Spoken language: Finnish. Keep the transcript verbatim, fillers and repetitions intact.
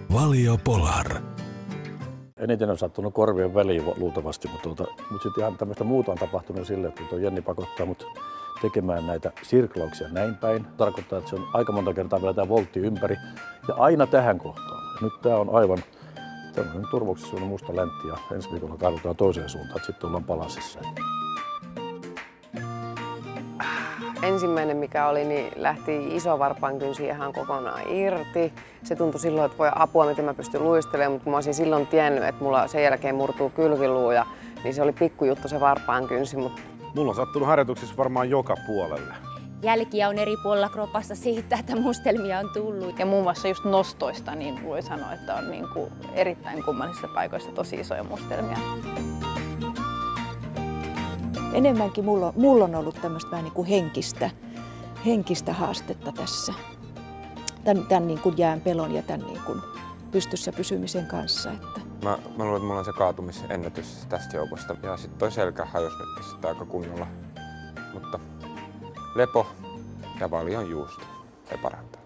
Valio Polar. Eniten on sattunut korvien väliin luultavasti, mutta, tuota, mutta sitten ihan tämmöistä muuta on tapahtunut sille, että tuo Jenni pakottaa mut tekemään näitä sirklauksia näin päin. Tarkoittaa, että se on aika monta kertaa vielä tämä voltti ympäri ja aina tähän kohtaan. Ja nyt tämä on aivan tämmöinen turvoksissa on musta läntti ja ensi viikolla kaivutaan toiseen suuntaan, että sitten ollaan palasissa. Ensimmäinen mikä oli, niin lähti iso varpaankynsi ihan kokonaan irti. Se tuntui silloin, että voi apua, miten mä pystyn luistelemaan, mutta kun mä olisin silloin tiennyt, että mulla sen jälkeen murtuu kylkiluu, ja, niin se oli pikkujuttu se varpaankynsi. Mutta... Mulla on sattunut harjoituksissa varmaan joka puolelle. Jälkiä on eri puolilla kropassa siitä, että mustelmia on tullut. Ja muun muassa just nostoista niin voi sanoa, että on niin kuin erittäin kummallisissa paikoissa tosi isoja mustelmia. Enemmänkin mulla on, mulla on ollut tämmöistä vähän niin kuin henkistä, henkistä haastetta tässä. Tämän, tämän niin kuin jään pelon ja tämän niin kuin pystyssä pysymisen kanssa. Että. Mä, mä luulen, että mulla on se kaatumisennätys tästä joukosta. Ja sitten toi selkä hajosi nyt sitä aika kunnolla. Mutta lepo ja valion juusto, se parantaa.